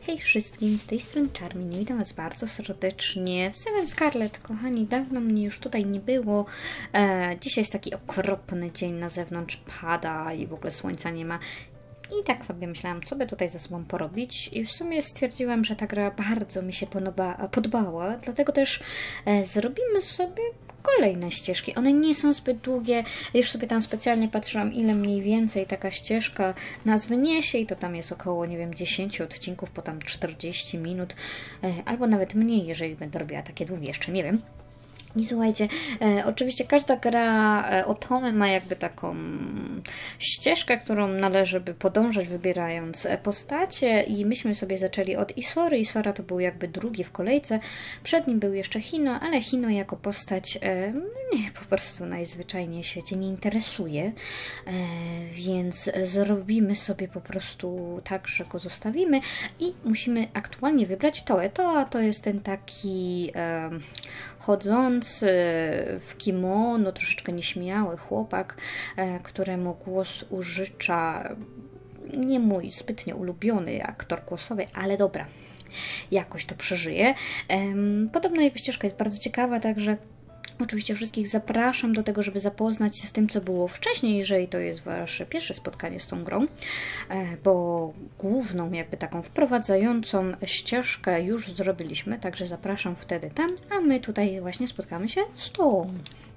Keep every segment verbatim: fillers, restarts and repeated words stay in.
Hej wszystkim, z tej strony Charmin, witam Was bardzo serdecznie w Seven Scarlet. Kochani, dawno mnie już tutaj nie było. E, dzisiaj jest taki okropny dzień, na zewnątrz pada i w ogóle słońca nie ma. I tak sobie myślałam, co by tutaj ze sobą porobić. I w sumie stwierdziłam, że ta gra bardzo mi się podoba, podobała, dlatego też e, zrobimy sobie kolejne ścieżki. One nie są zbyt długie. Już sobie tam specjalnie patrzyłam, ile mniej więcej taka ścieżka nas wyniesie i to tam jest około, nie wiem, dziesięć odcinków po tam czterdzieści minut, e, albo nawet mniej, jeżeli będę robiła takie długie, jeszcze nie wiem. I słuchajcie, e, oczywiście każda gra e, Otome ma jakby taką ścieżkę, którą należy by podążać, wybierając postacie, i myśmy sobie zaczęli od Isory. Isora to był jakby drugi w kolejce, przed nim był jeszcze Hino, ale Hino jako postać e, mnie po prostu najzwyczajniej w świecie nie interesuje, e, więc zrobimy sobie po prostu tak, że go zostawimy i musimy aktualnie wybrać Toę. Toa to jest ten taki e, chodzący w kimono, troszeczkę nieśmiały chłopak, e, któremu głos użycza nie mój zbytnio ulubiony aktor głosowy, ale dobra, jakoś to przeżyje. E, podobno jego ścieżka jest bardzo ciekawa, także oczywiście wszystkich zapraszam do tego, żeby zapoznać się z tym, co było wcześniej, jeżeli to jest Wasze pierwsze spotkanie z tą grą, bo główną, jakby taką wprowadzającą ścieżkę już zrobiliśmy, także zapraszam wtedy tam, a my tutaj właśnie spotkamy się z tą.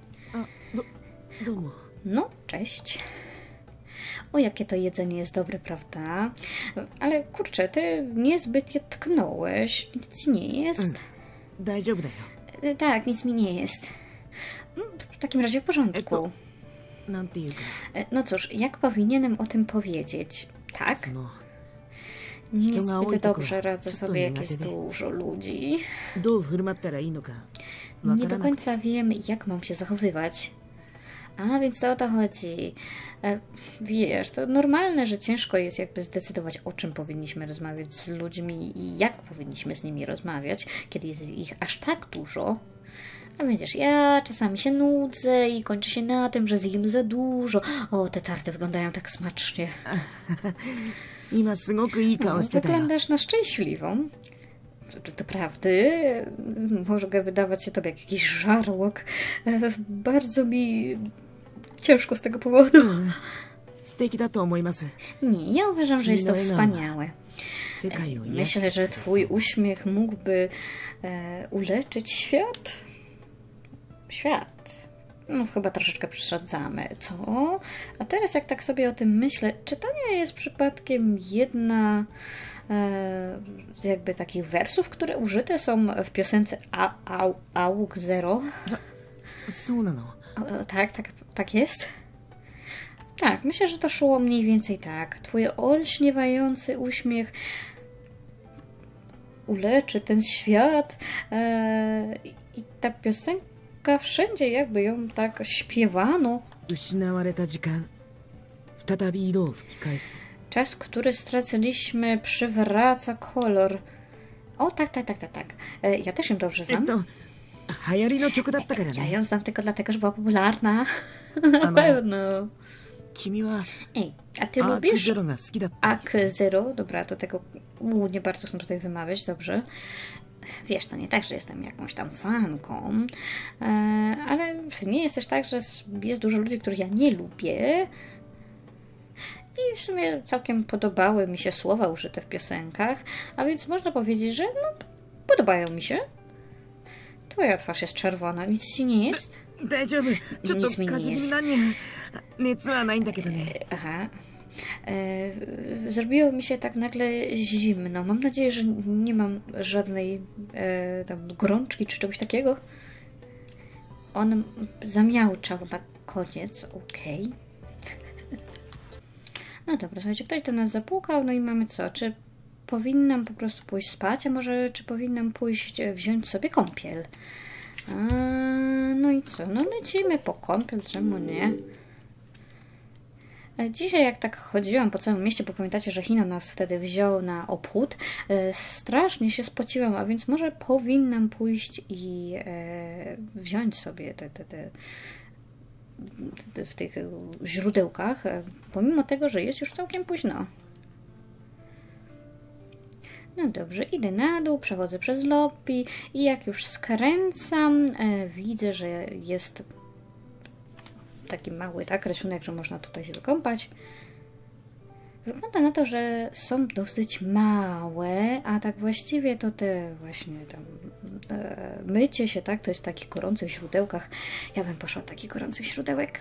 No, cześć. O, jakie to jedzenie jest dobre, prawda? Ale kurczę, ty niezbyt je tknąłeś, nic ci nie jest. Mm. Tak, nic mi nie jest. W takim razie w porządku. No cóż, jak powinienem o tym powiedzieć? Tak? Niezbyt dobrze radzę sobie, jak jest dużo ludzi. Nie do końca wiem, jak mam się zachowywać. A, więc to o to chodzi. E, wiesz, to normalne, że ciężko jest jakby zdecydować, o czym powinniśmy rozmawiać z ludźmi i jak powinniśmy z nimi rozmawiać, kiedy jest ich aż tak dużo. A widzisz, ja czasami się nudzę i kończy się na tym, że zjem za dużo. O, te tarty wyglądają tak smacznie. No, wyglądasz na szczęśliwą. To prawdy, mogę wydawać się tobie jak jakiś żarłok. Bardzo mi ciężko z tego powodu. Nie, ja uważam, że jest to wspaniałe. Myślę, że twój uśmiech mógłby e, uleczyć świat. Świat. No chyba troszeczkę przesadzamy, co? A teraz jak tak sobie o tym myślę, czy to nie jest przypadkiem jedna e, z jakby takich wersów, które użyte są w piosence Auk Zero? O, tak, tak, tak jest? Tak, myślę, że to szło mniej więcej tak. Twój olśniewający uśmiech uleczy ten świat e, i ta piosenka wszędzie jakby ją tak śpiewano. Czas, który straciliśmy, przywraca kolor. O, tak, tak, tak, tak, tak. E, ja też ją dobrze znam. Ja ją znam tylko dlatego, że była popularna. Na pewno. Ej, a ty lubisz Auk Zero? Dobra, to tego u, nie bardzo chcę tutaj wymawiać, dobrze. Wiesz, to nie tak, że jestem jakąś tam fanką, e, ale nie jest też tak, że jest dużo ludzi, których ja nie lubię. I w sumie całkiem podobały mi się słowa użyte w piosenkach, a więc można powiedzieć, że no, podobają mi się. Twoja twarz jest czerwona, nic ci nie jest? Nic mi nie jest. Aha. E, zrobiło mi się tak nagle zimno. Mam nadzieję, że nie mam żadnej e, tam gorączki czy czegoś takiego. On zamiałczał na koniec. Okej. Okay. No dobra, słuchajcie, ktoś do nas zapukał, no i mamy co? Czy powinnam po prostu pójść spać, a może czy powinnam pójść wziąć sobie kąpiel? A, no i co? No lecimy po kąpiel, czemu nie? Dzisiaj jak tak chodziłam po całym mieście, bo pamiętacie, że Hino nas wtedy wziął na obchód, strasznie się spociłam, a więc może powinnam pójść i e, wziąć sobie te, te, te, te w tych źródełkach, pomimo tego, że jest już całkiem późno. No dobrze, idę na dół, przechodzę przez lobby i jak już skręcam, e, widzę, że jest taki mały, tak, rysunek, że można tutaj się wykąpać. Wygląda na to, że są dosyć małe, a tak właściwie to te właśnie tam e, mycie się, tak, to jest w takich gorących źródełkach. Ja bym poszła do takich gorących źródełek.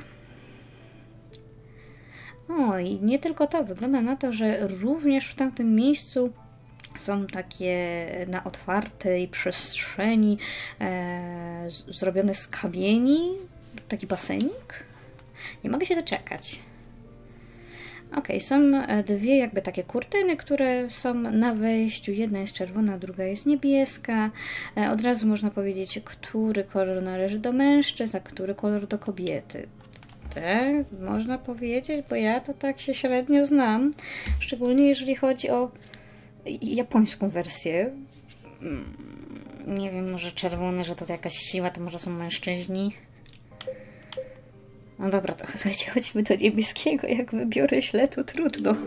O, i nie tylko to, wygląda na to, że również w tamtym miejscu są takie na otwartej przestrzeni e, z, zrobione z kamieni, taki basenik. Nie mogę się doczekać. Ok, są dwie jakby takie kurtyny, które są na wejściu. Jedna jest czerwona, druga jest niebieska. E, od razu można powiedzieć, który kolor należy do mężczyzn, a który kolor do kobiety. Te można powiedzieć, bo ja to tak się średnio znam. Szczególnie jeżeli chodzi o japońską wersję. Nie wiem, może czerwone, że to jakaś siła, to może są mężczyźni. No dobra, to słuchajcie, chodźmy do niebieskiego. Jak wybiorę źle, to trudno.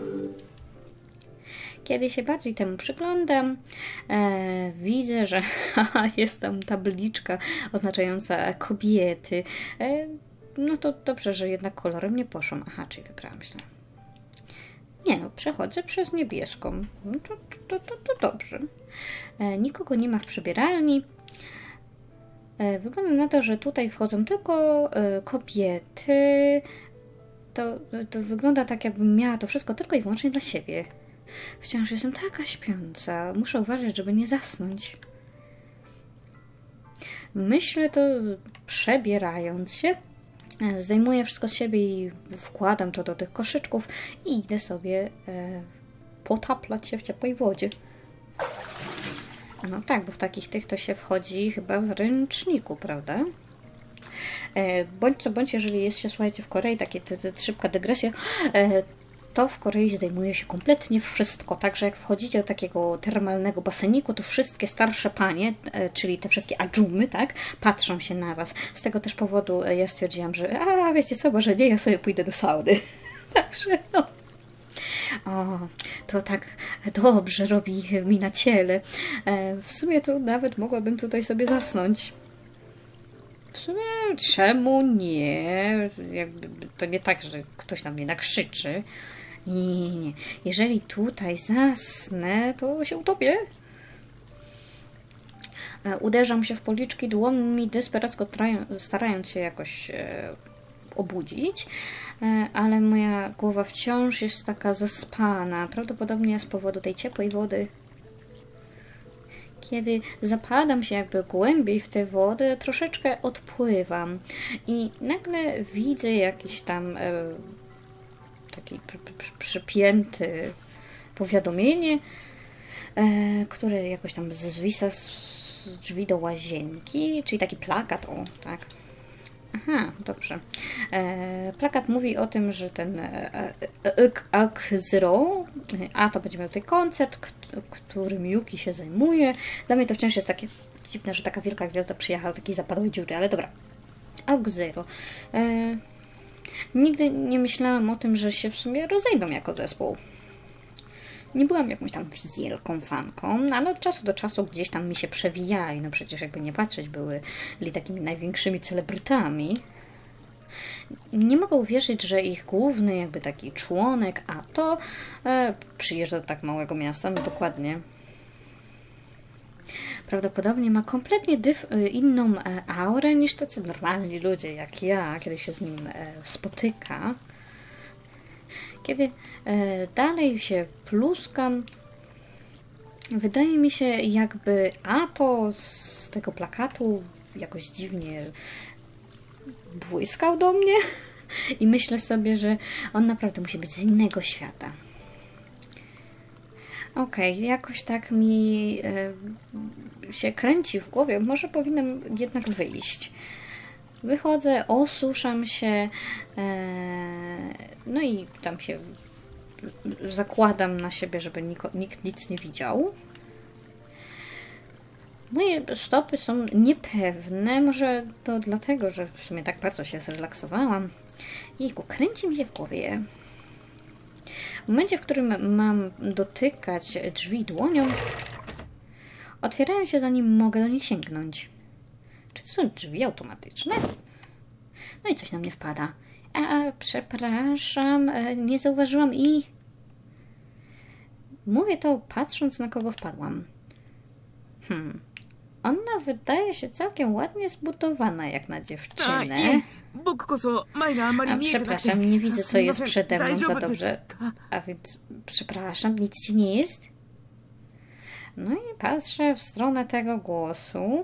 Kiedy się bardziej temu przyglądam, e, widzę, że haha, jest tam tabliczka oznaczająca kobiety. E, no to dobrze, że jednak kolorem nie poszłam. Aha, czyli wybrałam źle. Nie no, przechodzę przez niebieską. No to, to, to, to dobrze. E, nikogo nie ma w przebieralni. E, wygląda na to, że tutaj wchodzą tylko e, kobiety. To, to wygląda tak, jakbym miała to wszystko tylko i wyłącznie dla siebie. Wciąż jestem taka śpiąca. Muszę uważać, żeby nie zasnąć. Myślę to przebierając się. Zdejmuję wszystko z siebie i wkładam to do tych koszyczków i idę sobie e, potaplać się w ciepłej wodzie. No tak, bo w takich tych to się wchodzi chyba w ręczniku, prawda? E, bądź co bądź, jeżeli jest się, słuchajcie, w Korei, takie te, te, szybka dygresja, e, to w Korei zdejmuje się kompletnie wszystko. Także jak wchodzicie do takiego termalnego baseniku, to wszystkie starsze panie, e, czyli te wszystkie adżumy, tak, patrzą się na was. Z tego też powodu ja stwierdziłam, że a wiecie co, może nie, ja sobie pójdę do sauny. Także no. O, to tak dobrze robi mi na ciele. E, w sumie to nawet mogłabym tutaj sobie zasnąć. W sumie czemu nie? Jakby to nie tak, że ktoś na mnie nakrzyczy. Nie, nie, nie. Jeżeli tutaj zasnę, to się utopię. E, uderzam się w policzki dłońmi, desperacko starając się jakoś e, obudzić, e, ale moja głowa wciąż jest taka zaspana. Prawdopodobnie z powodu tej ciepłej wody. Kiedy zapadam się jakby głębiej w tę wodę, troszeczkę odpływam i nagle widzę jakiś tam e, taki pr pr przypięty powiadomienie, e, które jakoś tam zwisa z drzwi do łazienki, czyli taki plakat, o tak. Aha, dobrze. E, plakat mówi o tym, że ten A K Zero, a to będzie miał tutaj koncert, którym Yuki się zajmuje. Dla mnie to wciąż jest takie dziwne, że taka wielka gwiazda przyjechała do takiej zapadłej dziury, ale dobra. A K Zero. E, nigdy nie myślałam o tym, że się w sumie rozejdą jako zespół. Nie byłam jakąś tam wielką fanką, no ale od czasu do czasu gdzieś tam mi się przewijali. No przecież jakby nie patrzeć, były takimi największymi celebrytami. Nie mogę uwierzyć, że ich główny jakby taki członek, a to e, przyjeżdża do tak małego miasta, no dokładnie. Prawdopodobnie ma kompletnie inną e, aurę niż tacy normalni ludzie jak ja, kiedy się z nim e, spotyka. Kiedy e, dalej się pluskam, wydaje mi się, jakby a to z tego plakatu jakoś dziwnie błyskał do mnie i myślę sobie, że on naprawdę musi być z innego świata. Okej, okay, jakoś tak mi e, się kręci w głowie, może powinnam jednak wyjść. Wychodzę, osuszam się, e, no i tam się zakładam na siebie, żeby niko, nikt nic nie widział. Moje stopy są niepewne, może to dlatego, że w sumie tak bardzo się zrelaksowałam. Jejku, kręci mi się w głowie. momencie, w którym mam dotykać drzwi dłonią, otwierają się, zanim mogę do nich sięgnąć. Czy to są drzwi automatyczne? No i coś na mnie wpada. A, a przepraszam, nie zauważyłam i... Mówię to patrząc, na kogo wpadłam. Hmm. Ona wydaje się całkiem ładnie zbudowana jak na dziewczynę. A, przepraszam, nie widzę, co jest przede mną za dobrze. A więc, przepraszam, nic ci nie jest? No i patrzę w stronę tego głosu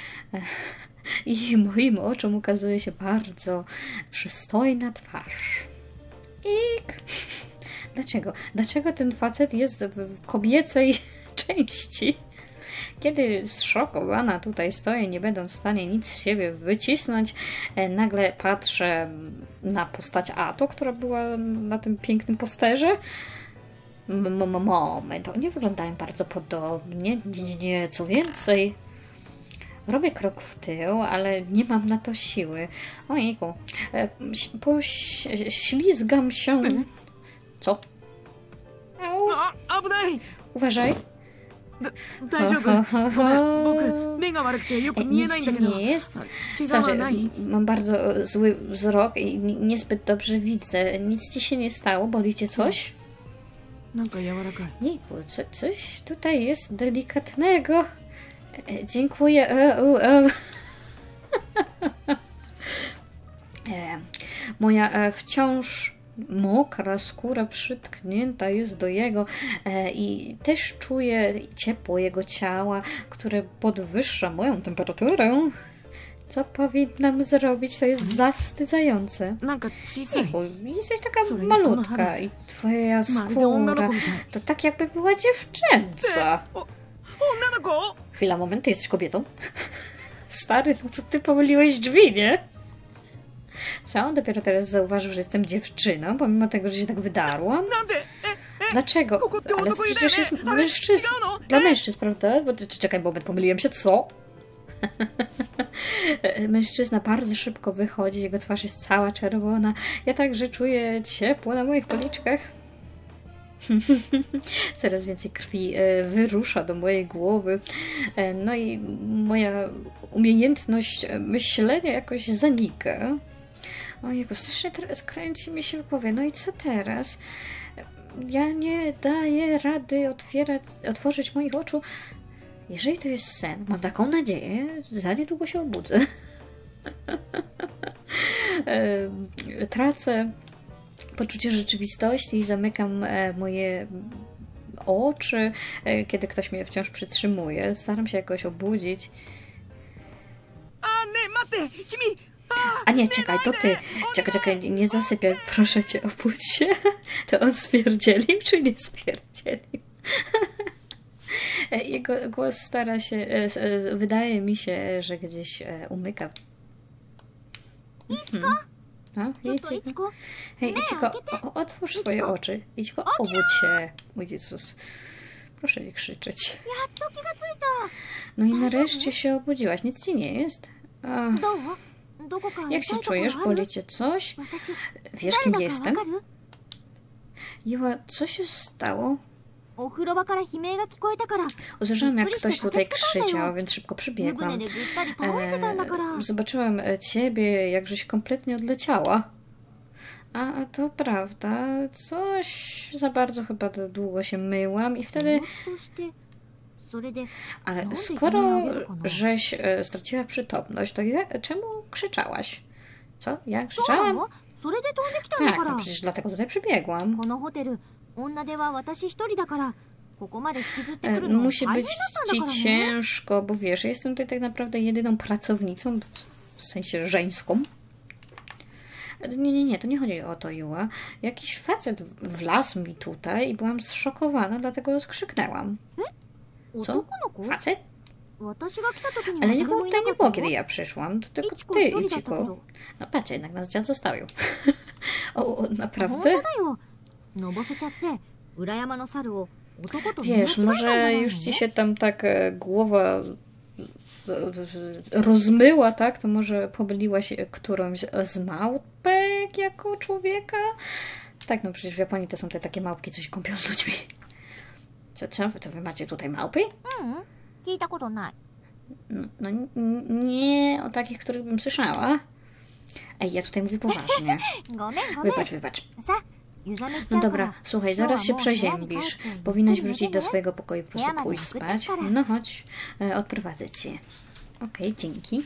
i moim oczom ukazuje się bardzo przystojna twarz. I... Dlaczego? Dlaczego ten facet jest w kobiecej części? Kiedy zszokowana tutaj stoję, nie będąc w stanie nic z siebie wycisnąć, nagle patrzę na postać Ato, która była na tym pięknym posterze. Moment, oni wyglądają bardzo podobnie. Nie, nie, nie, co więcej, robię krok w tył, ale nie mam na to siły. Ojejku, poślizgam się. Co? Au. Uważaj. Nic ci nie jest? Znaczy, mam bardzo zły wzrok i niezbyt dobrze widzę. Nic ci się nie stało? Boli cię coś? Jejku, co, coś tutaj jest delikatnego. E, dziękuję. E, e, e. Moja e, wciąż mokra skóra przytknięta jest do jego e, i też czuję ciepło jego ciała, które podwyższa moją temperaturę. Co powinnam zrobić? To jest zawstydzające. Jejku, jesteś taka malutka i twoja skóra to tak jakby była dziewczęca. Chwila, moment, ty jesteś kobietą? Stary, no co ty pomyliłeś drzwi, nie? Co? On dopiero teraz zauważył, że jestem dziewczyną, pomimo tego, że się tak wydarłam? Dlaczego? Ale to przecież jest mężczyzn... Dla mężczyzn, prawda? Bo, czekaj, moment, pomyliłem się, co? Mężczyzna bardzo szybko wychodzi, jego twarz jest cała czerwona. Ja także czuję ciepło na moich policzkach. Coraz więcej krwi wyrusza do mojej głowy. No i moja umiejętność myślenia jakoś zanika. Ojejku, strasznie teraz kręci mi się w głowie. No i co teraz? Ja nie daję rady otwierać, otworzyć moich oczu. Jeżeli to jest sen, mam taką nadzieję, za niedługo się obudzę. Tracę poczucie rzeczywistości i zamykam moje oczy, kiedy ktoś mnie wciąż przytrzymuje. Staram się jakoś obudzić. A nie, czekaj, to ty. Czekaj, czekaj, nie zasypiaj, proszę cię, obudź się. To on spierdzielił, czy nie spierdzielił? Jego głos stara się, wydaje mi się, że gdzieś umyka. Mhm. No, Ichiko. Hej, Ichiko, otwórz swoje oczy. Ichiko, obudź się. Mój Jezus. Proszę nie krzyczeć. No i nareszcie się obudziłaś. Nic ci nie jest? Ach. Jak się czujesz? Boli cię coś? Wiesz, kim jestem? Iła, co się stało? Usłyszałam, jak ktoś tutaj krzyczał, więc szybko przybiegłam. E, zobaczyłam ciebie, jakżeś kompletnie odleciała. A to prawda, coś za bardzo chyba długo się myłam i wtedy... Ale skoro żeś straciła przytomność, to ja, czemu krzyczałaś? Co? Ja krzyczałam? Tak, no przecież dlatego tutaj przybiegłam. Musi być ci ciężko, bo wiesz, jestem tutaj tak naprawdę jedyną pracownicą, w sensie żeńską. Nie, nie, nie, to nie chodzi o to, Iła. Jakiś facet wlazł mi tutaj i byłam zszokowana, dlatego skrzyknęłam. Co? Facet? Ale nikogo tutaj nie było, kiedy ja przyszłam. To tylko ty, Ichiko. No patrz, jednak nas dziad zostawił. O, o, naprawdę? Wiesz, może już ci się tam tak głowa rozmyła, tak? To może pomyliłaś którąś z małpek jako człowieka? Tak, no przecież w Japonii to są te takie małpki, co się kąpią z ludźmi. Co, co? To wy macie tutaj małpy? Mm, 聞いたことない。 No, no n- nie o takich, których bym słyszała. Ej, ja tutaj mówię poważnie. ごめんごめん。 Wybacz, wybacz. さあ、湯冷めしちゃ No うか dobra, ら。 słuchaj, zaraz się przeziębisz. Powinnaś wrócić do swojego pokoju, po prostu pójść spać. No chodź, e, odprowadzę cię. Okej, dzięki.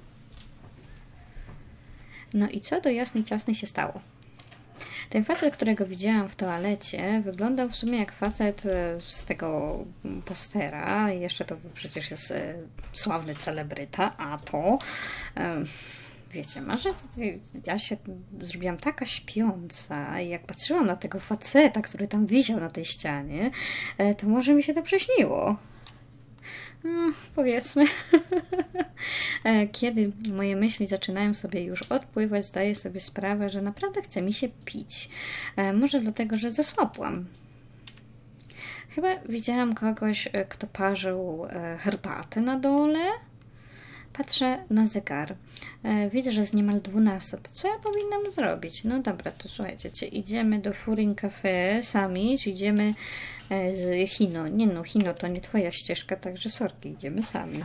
No i co do jasnej ciasnej się stało? Ten facet, którego widziałam w toalecie, wyglądał w sumie jak facet e, z tego postera. Jeszcze to przecież jest e, sławny celebryta, a to... E, Wiecie, może ja się zrobiłam taka śpiąca i jak patrzyłam na tego faceta, który tam wisiał na tej ścianie, to może mi się to przyśniło. No, powiedzmy. Kiedy moje myśli zaczynają sobie już odpływać, zdaję sobie sprawę, że naprawdę chce mi się pić. Może dlatego, że zasłabłam. Chyba widziałam kogoś, kto parzył herbatę na dole. Patrzę na zegar. E, widzę, że jest niemal dwunasta. To co ja powinnam zrobić? No dobra, to słuchajcie, czy idziemy do Furin Cafe sami, czy idziemy e, z Hino? Nie no, Hino to nie twoja ścieżka, także sorki, idziemy sami.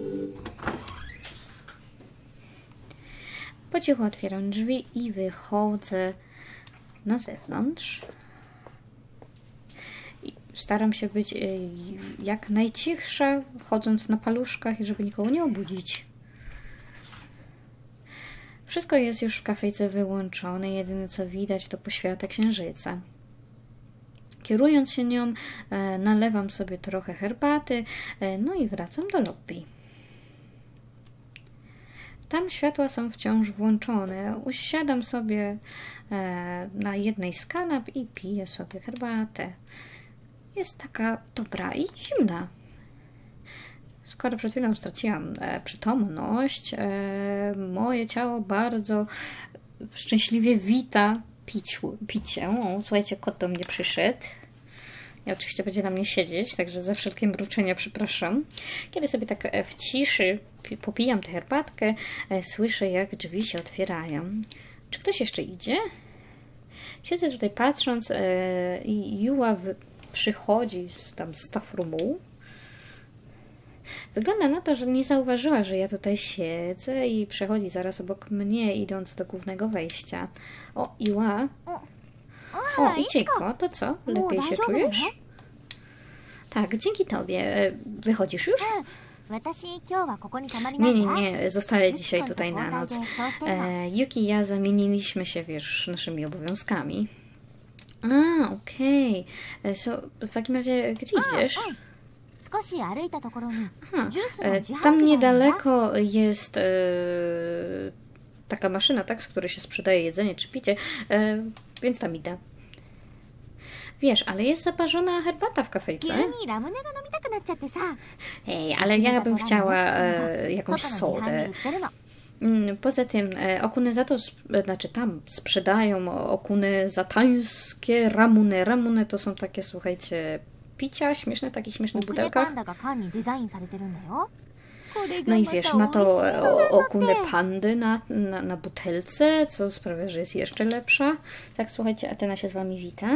Po cichu otwieram drzwi i wychodzę na zewnątrz. Staram się być jak najcichsza, chodząc na paluszkach, żeby nikogo nie obudzić. Wszystko jest już w kafejce wyłączone, jedyne co widać to poświata księżyca. Kierując się nią, nalewam sobie trochę herbaty, no i wracam do lobby. Tam światła są wciąż włączone. Usiadam sobie na jednej z kanap i piję sobie herbatę. Jest taka dobra i zimna. Skoro przed chwilą straciłam e, przytomność, e, moje ciało bardzo szczęśliwie wita piciu, picie. O, słuchajcie, kot do mnie przyszedł. Ja oczywiście będzie na mnie siedzieć, także za wszelkie mruczenia przepraszam. Kiedy sobie tak w ciszy popijam tę herbatkę, e, słyszę, jak drzwi się otwierają. Czy ktoś jeszcze idzie? Siedzę tutaj patrząc e, i Juła w przychodzi z tam staff roomu. Wygląda na to, że nie zauważyła, że ja tutaj siedzę i przechodzi zaraz obok mnie, idąc do głównego wejścia. O, Iła. O, Ichiko, to co? Lepiej się czujesz? Tak, dzięki tobie. Wychodzisz już? Nie, nie, nie. Zostaję dzisiaj tutaj na noc. E, Yuki i ja zamieniliśmy się, wiesz, naszymi obowiązkami. A, okej. Okay. So, w takim razie, gdzie idziesz? Aha, tam niedaleko jest e, taka maszyna, tak, z której się sprzedaje jedzenie czy picie, e, więc tam idę. Wiesz, ale jest zaparzona herbata w kafejce. Hej, ale ja bym chciała e, jakąś sodę. Poza tym e, okuny za to, znaczy tam sprzedają okuny zatańskie ramune. Ramune to są takie, słuchajcie, picia śmieszne w takich śmiesznych butelkach. No i wiesz, ma to okunę pandy na, na, na butelce, co sprawia, że jest jeszcze lepsza. Tak, słuchajcie, Atena się z wami wita.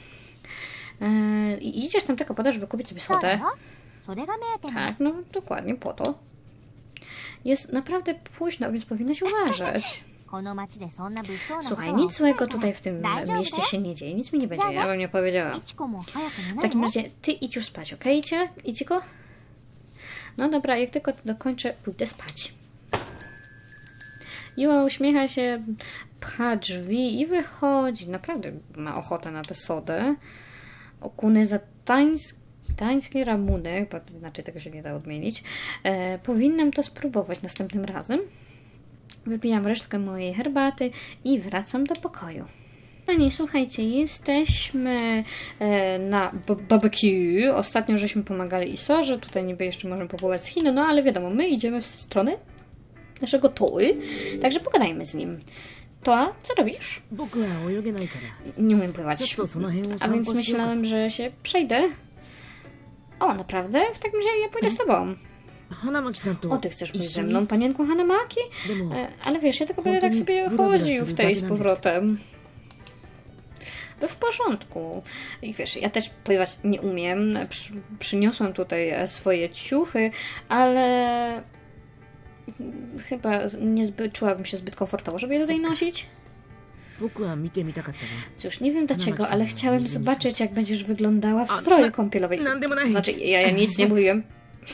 E, I idziesz tam tylko po to, żeby kupić sobie sodę. Tak, no dokładnie po to. Jest naprawdę późno, więc powinnaś uważać. Słuchaj, nic złego tutaj w tym mieście się nie dzieje. Nic mi nie będzie, ja bym nie powiedziała. W takim razie ty idź już spać, okej? Okay? Ichiko? No dobra, jak tylko to dokończę, pójdę spać. Juła uśmiecha się, pcha drzwi i wychodzi. Naprawdę ma ochotę na tę sodę. Okuny za tańskie. Tański ramunek, bo inaczej tego się nie da odmienić. E, powinnam to spróbować następnym razem. Wypijam resztkę mojej herbaty i wracam do pokoju. No nie, słuchajcie, jesteśmy e, na barbecue. Ostatnio żeśmy pomagali Isorze, tutaj niby jeszcze możemy popływać z Hino, no ale wiadomo, my idziemy w stronę naszego Toły, także pogadajmy z nim. Toa, co robisz? Nie umiem pływać, a więc myślałem, że się przejdę. O, naprawdę? W takim razie ja pójdę z tobą. O, ty chcesz pójść ze mną, panienko Hanamaki? E, ale wiesz, ja tylko będę tak sobie chodził w tej z powrotem. to w porządku. I wiesz, ja też pływać nie umiem. Przy, przyniosłam tutaj swoje ciuchy, ale chyba niezbyt, czułabym się zbyt komfortowo, żeby je tutaj nosić. Cóż, nie wiem dlaczego, ale chciałem zobaczyć, jak będziesz wyglądała w stroju kąpielowej. Znaczy, ja, ja nic nie mówiłem.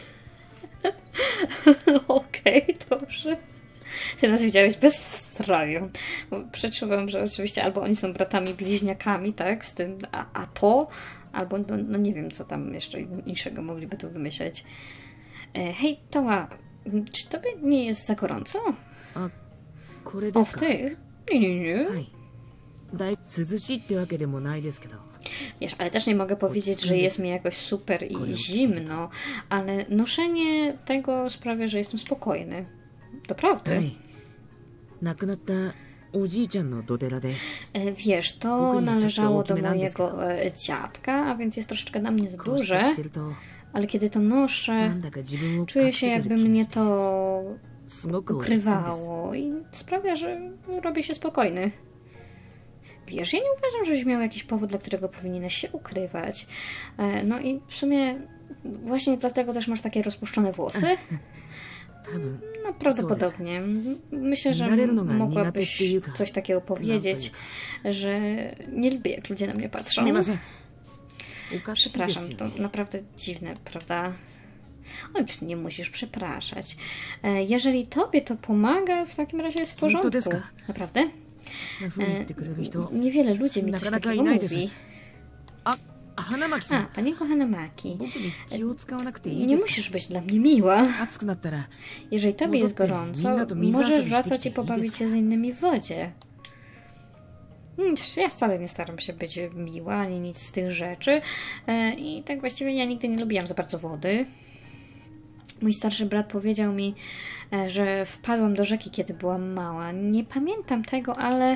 Okej, okay, dobrze. Ty nas widziałeś bez stroju. Bo przeczuwam, że oczywiście albo oni są bratami bliźniakami, tak, z tym, a, a to, albo no, no nie wiem, co tam jeszcze innego mogliby tu wymyśleć. E, hej, Toa, czy tobie nie jest za gorąco? O, w tych? Nie, nie, nie. Wiesz, ale też nie mogę powiedzieć, że jest mi jakoś super i zimno, ale noszenie tego sprawia, że jestem spokojny. Doprawdy. Wiesz, to należało do mojego dziadka, a więc jest troszeczkę na mnie za duże, ale kiedy to noszę, czuję się, jakby mnie to ukrywało i sprawia, że robię się spokojny. Wiesz, ja nie uważam, żebyś miał jakiś powód, dla którego powinieneś się ukrywać. No i w sumie właśnie dlatego też masz takie rozpuszczone włosy. No prawdopodobnie. Myślę, że mogłabyś coś takiego powiedzieć, że nie lubię, jak ludzie na mnie patrzą. Przepraszam, to naprawdę dziwne, prawda? Oj, nie musisz przepraszać. Jeżeli tobie to pomaga, w takim razie jest w porządku. Naprawdę? E, niewiele ludzi mi coś takiego mówi. A, panienko Hanamaki, nie musisz być dla mnie miła. Jeżeli tobie jest gorąco, możesz wracać i pobawić się z innymi w wodzie. Ja wcale nie staram się być miła, ani nic z tych rzeczy. I tak właściwie ja nigdy nie lubiłam za bardzo wody. Mój starszy brat powiedział mi, że wpadłam do rzeki, kiedy byłam mała. Nie pamiętam tego, ale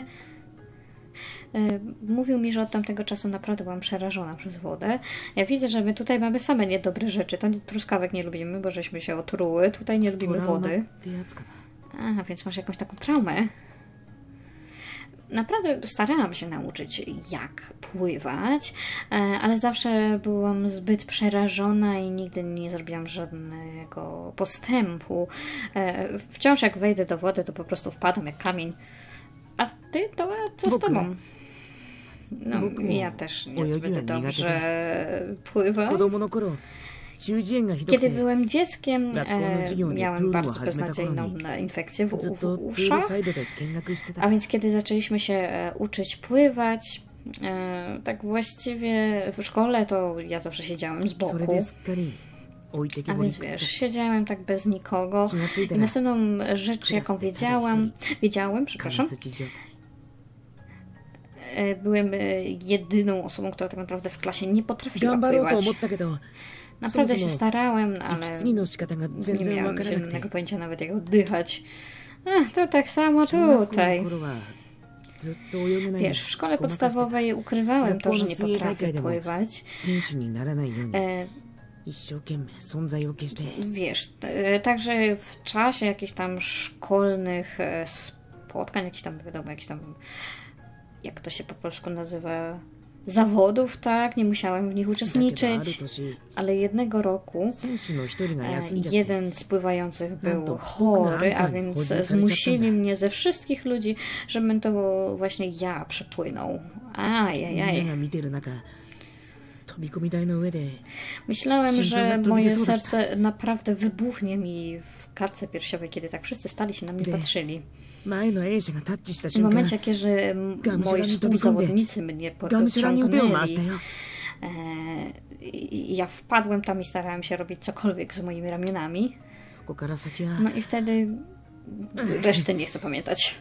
mówił mi, że od tamtego czasu naprawdę byłam przerażona przez wodę. Ja widzę, że my tutaj mamy same niedobre rzeczy. To truskawek nie lubimy, bo żeśmy się otruły. Tutaj nie lubimy wody. Aha, więc masz jakąś taką traumę. Naprawdę starałam się nauczyć, jak pływać, ale zawsze byłam zbyt przerażona i nigdy nie zrobiłam żadnego postępu. Wciąż jak wejdę do wody, to po prostu wpadam jak kamień. A ty, to co z tobą? No, ja też niezbyt dobrze pływam. Kiedy byłem dzieckiem, e, miałem bardzo beznadziejną infekcję w, w, w uszach, a więc kiedy zaczęliśmy się e, uczyć pływać, e, tak właściwie w szkole to ja zawsze siedziałem z boku, a więc wiesz, siedziałem tak bez nikogo i następną rzecz, jaką wiedziałam, wiedziałem, przepraszam, e, byłem jedyną osobą, która tak naprawdę w klasie nie potrafiła pływać. Naprawdę się starałem, ale nie miałem zielonego pojęcia nawet, jak oddychać. Ach, to tak samo tutaj. Wiesz, w szkole podstawowej ukrywałem to, że nie potrafię pływać. E, wiesz, e, także w czasie jakichś tam szkolnych e, spotkań, jakichś tam, wiadomo, jakichś tam, jak to się po polsku nazywa, zawodów, tak, nie musiałem w nich uczestniczyć, ale jednego roku jeden z pływających był chory, a więc zmusili mnie ze wszystkich ludzi, żebym to właśnie ja przepłynął. Ajajaj. Myślałem, że moje serce naprawdę wybuchnie mi w klatce piersiowej, kiedy tak wszyscy stali się na mnie patrzyli. W momencie, kiedy moi współzawodnicy mnie podciągnęli, ja wpadłem tam i starałem się robić cokolwiek z moimi ramionami. No i wtedy reszty nie chcę pamiętać.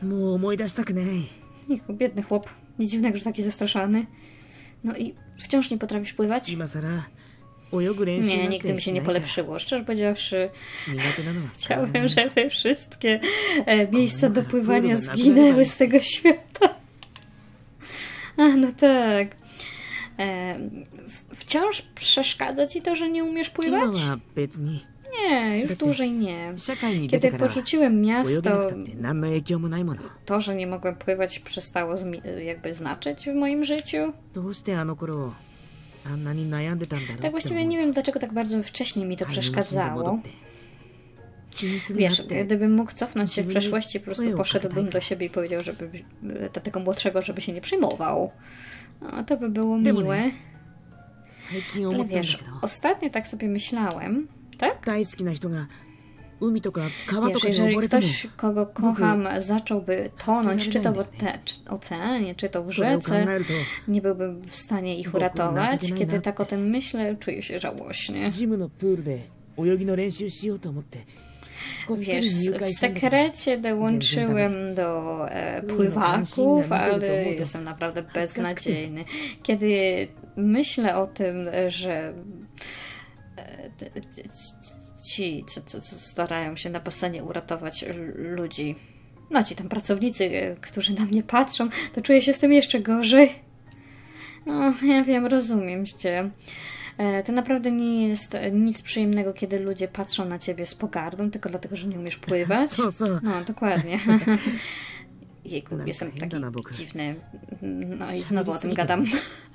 Biedny chłop. Nie dziwnego, że taki zastraszany. No i wciąż nie potrafisz pływać? Nie, nigdy mi się nie polepszyło. Szczerze powiedziawszy, chciałbym, żeby wszystkie miejsca do pływania zginęły z tego świata. A, no tak. Wciąż przeszkadza ci to, że nie umiesz pływać? nie, już dłużej nie. 社会に出て Kiedy から porzuciłem 泳げな miasto, くたって何の影響もないもの。 to, że nie mogłem pływać, przestało jakby znaczyć w moim życiu. どうしてあの頃あんなに悩んでたんだろうって Tak właściwie nie wiem, dlaczego tak bardzo wcześniej mi to przeszkadzało. 気にするなっ Wiesz, て gdybym mógł cofnąć się w przeszłości, po prostu poszedłbym do siebie i powiedział, żeby do tego młodszego, żeby się nie przejmował. No, to by było miłe. 最近思 Ale ったんだ wiesz, けど ostatnio tak sobie myślałem, tak? 大好きな人が海とか川と Wiesz, かに jeżeli 溺れても ktoś, kogo kocham, zacząłby tonąć, czy to w ote- czy oceanie, czy to w それを考 rzece, えると nie byłbym w stanie ich uratować. Kiedy tak o tym myślę, czuję się żałośnie. ジムのプールで泳ぎの練習しようと思ってこっそり Wiesz, 入 w 会したんだけど sekrecie dołączyłem do e, pływaków, ale jestem naprawdę beznadziejny. Kiedy myślę o tym, że e, t- t- ci, co, co, co starają się na basenie uratować ludzi, no ci tam pracownicy, e, którzy na mnie patrzą, to czuję się z tym jeszcze gorzej. No, ja wiem, rozumiem cię. E, To naprawdę nie jest nic przyjemnego, kiedy ludzie patrzą na ciebie z pogardą, tylko dlatego, że nie umiesz pływać. そうそう No, dokładnie. Jejku, Nam jestem fajna taki na boku. dziwny. No i znowu o tym gadam.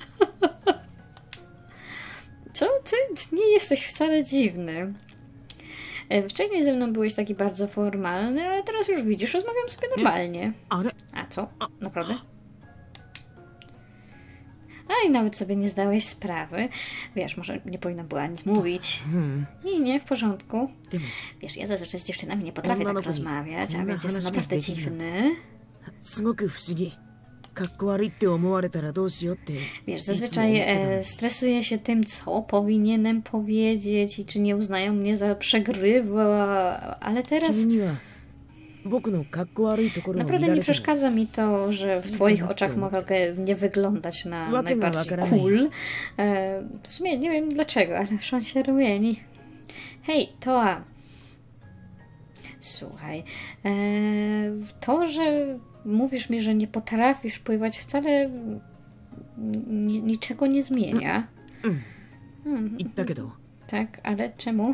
Co? Ty nie jesteś wcale dziwny. E, Wcześniej ze mną byłeś taki bardzo formalny, ale teraz już widzisz, rozmawiam sobie normalnie. あれ A co? Naprawdę? A i nawet sobie nie zdałeś sprawy. Wiesz, może nie powinna była nic mówić. うん Nie, nie, w porządku. でも Wiesz, ja zazwyczaj z dziewczynami nie potrafię Ona tak na pewno- rozmawiać, a ona więc jestem 話が naprawdę できるんだ。 dziwny. すごく不思議かっこ悪いって思われたらどうしようって Wiesz, いつも思って zazwyczaj たの e, stresuję się tym, co powinienem powiedzieć i czy nie uznają mnie za przegrywa, ale teraz 君には僕のかっこ悪いところを見ら naprawdę れ nie ても przeszkadza mi to, że w twoich oczach mogę nie wyglądać na Łapię na najbardziej wakarami. cool. E, w sumie nie wiem dlaczego, ale już on się rumieni. Hej, Toa. Słuchaj, e, to, że mówisz mi, że nie potrafisz pływać, wcale ni- niczego nie zmienia. 言ったけど Tak, ale czemu?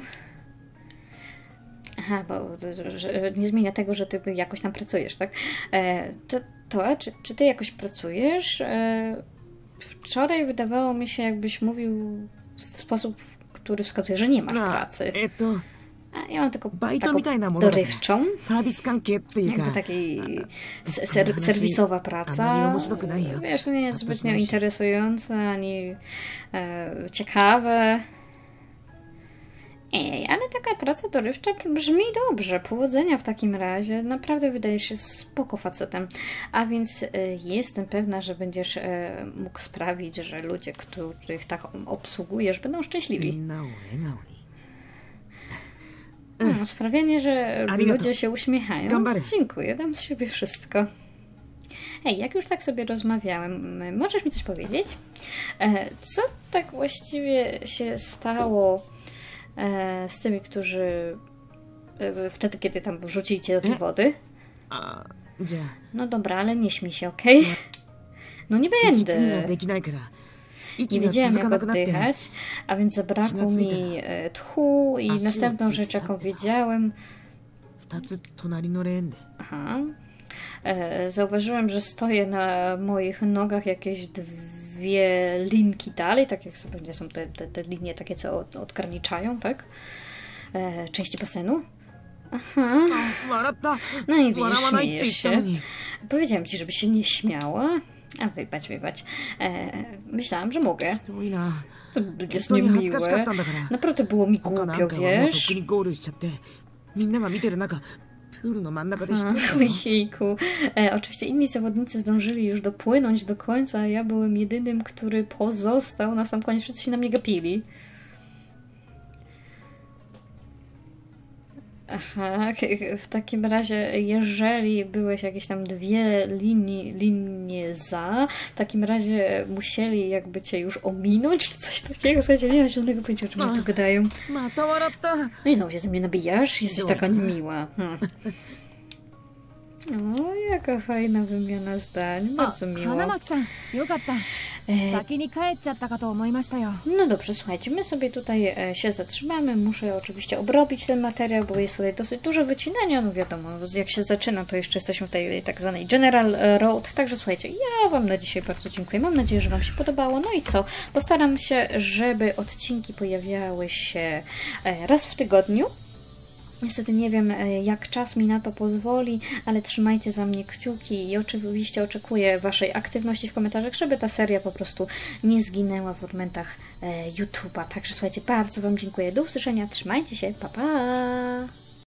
Aha, bo że, że nie zmienia tego, że ty jakoś tam pracujesz, tak? E, to, to czy, czy ty jakoś pracujesz? E, wczoraj wydawało mi się, jakbyś mówił w sposób, który wskazuje, że nie masz まあ pracy. えっと A ja mam tylko バイト taką みたいなものだから dorywczą, サービス関係っていう jakby か takiej a ser, 話 serwisowa あんまり praca. 面白くないよ Wiesz, to nie jest あとしな zbytnio いし interesujące ani e, ciekawe. Ej, ale taka praca dorywcza brzmi dobrze. Powodzenia w takim razie. Naprawdę wydaje się spoko facetem. A więc e, jestem pewna, że będziesz e, mógł sprawić, że ludzie, których tak obsługujesz, będą み szczęśliwi. んなを笑顔に No, sprawianie, że Arigato. ludzie się uśmiechają. Gambare. Dziękuję, dam z siebie wszystko. Hej, jak już tak sobie rozmawiałem, możesz mi coś powiedzieć? E, co tak właściwie się stało e, z tymi, którzy e, wtedy, kiedy tam wrzucili cię do tej wody? あじゃあ No dobra, ale nie śmiej się, okej? No nie いつには będę. できないから Nie 息が wiedziałam, 続か jak なくなって oddychać, a więc zabrakło mi e, tchu i A sił następną ci rzecz, jaką tak wiedziałem, 二つ隣のレーンで Aha. E, zauważyłem, że stoję na moich nogach jakieś dwie linki dalej, tak jak sobie gdzie są te, te, te linie takie, co od, odkarniczają, tak? E, części basenu. Aha. 笑った No i 笑 widzisz, わないって言っ śmiejesz たの się. に Powiedziałam ci, żeby się nie śmiała. A wybacz, wybacz. E, myślałam, że mogę. ひどいな To 本 jest 当に恥ずかしかっ niemiłe. たんだから Naprawdę było mi 他な głupio, んかはもうとっ wiesz? くにゴールしちゃってみんなが見てる中プールの真ん中で一 A, 人だよ Ojejku. E, oczywiście inni zawodnicy zdążyli już dopłynąć do końca, a ja byłem jedynym, który pozostał. Na sam koniec wszyscy się na mnie gapili. Aha, k- w takim razie, jeżeli byłeś jakieś tam dwie linie, linie za, w takim razie musieli jakby cię już ominąć, czy coś takiego. Słuchajcie, nie mam żadnego pojęcia, o czym oni tu gadają. また笑った No i znowu się ze mnie nabijasz? Jesteś taka niemiła. Hmm. O, jaka fajna wymiana zdań. あ Bardzo miło. 花巻さんよかった E, 先に帰っちゃったかと思いましたよ No dobrze, słuchajcie, my sobie tutaj e, się zatrzymamy. Muszę oczywiście obrobić ten materiał, bo jest tutaj dosyć duże wycinania. No wiadomo, jak się zaczyna, to jeszcze jesteśmy w tej tak zwanej General Road. Także słuchajcie, ja Wam na dzisiaj bardzo dziękuję. Mam nadzieję, że Wam się podobało. No i co? Postaram się, żeby odcinki pojawiały się e, raz w tygodniu. Niestety nie wiem, jak czas mi na to pozwoli, ale trzymajcie za mnie kciuki i oczywiście oczekuję Waszej aktywności w komentarzach, żeby ta seria po prostu nie zginęła w momentach YouTube'a. Także słuchajcie, bardzo Wam dziękuję. Do usłyszenia, trzymajcie się, pa pa!